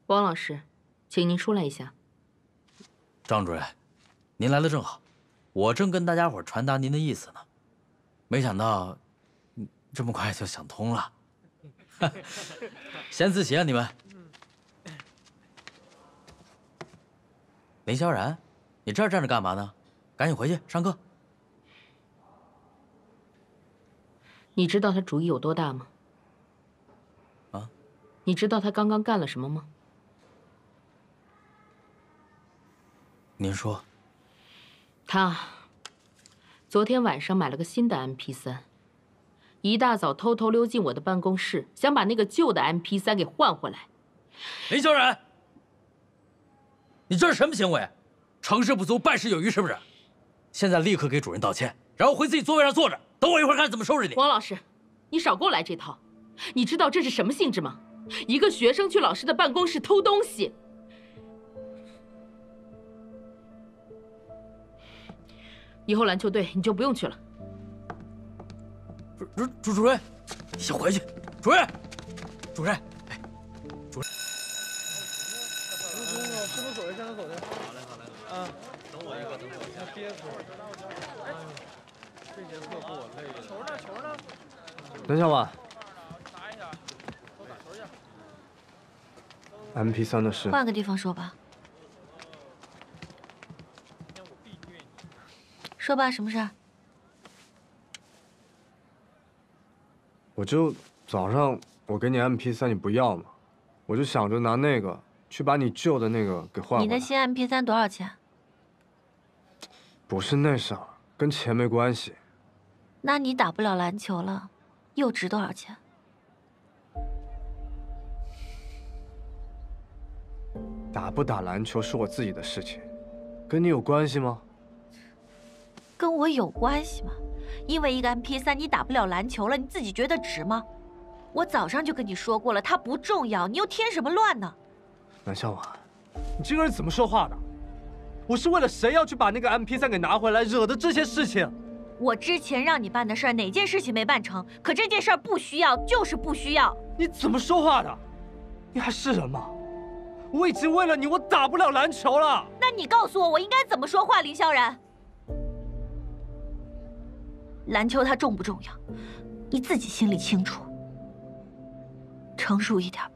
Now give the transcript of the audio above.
王老师，请您出来一下。 张主任，您来的正好，我正跟大家伙传达您的意思呢，没想到这么快就想通了。先自习啊，你们。林萧然，你这儿站着干嘛呢？赶紧回去上课。 你知道他主意有多大吗？ 啊？ 你知道他刚刚干了什么吗？ 您说。 他昨天晚上买了个新的 MP3，一大早偷偷溜进我的办公室，想把那个旧的 MP3给换回来。 林萧然，你这是什么行为？成事不足，败事有余，是不是？现在立刻给主任道歉，然后回自己座位上坐着，等我一会儿看怎么收拾你。 王老师，你少给我来这套！你知道这是什么性质吗？一个学生去老师的办公室偷东西。以后篮球队你就不用去了。 主任，你先回去。主任，哎，主任。 是不是走一下？走的。好嘞。啊，等我一个，憋死我了。这节课给我累的。球呢？ 等小婉。 拿一下。都打球去。 MP3的事。 换个地方说吧。说吧，什么事儿？ 我就早上我给你 MP3，你不要嘛，我就想着拿那个去把你旧的那个给换回来。 你的新 MP3多少钱？ 不是那事儿，跟钱没关系。 那你打不了篮球了，又值多少钱？ 打不打篮球是我自己的事情，跟你有关系吗？ 跟我有关系吗？因为一个 MP3你打不了篮球了，你自己觉得值吗？我早上就跟你说过了，它不重要，你又添什么乱呢？ 南向晚，你这个人怎么说话的？我是为了谁要去把那个 MP3给拿回来，惹的这些事情。 我之前让你办的事儿，哪件事情没办成？可这件事儿不需要，就是不需要。 你怎么说话的？你还是人吗？我已经为了你，我打不了篮球了。 那你告诉我，我应该怎么说话，林萧然？篮球它重不重要，你自己心里清楚。成熟一点吧。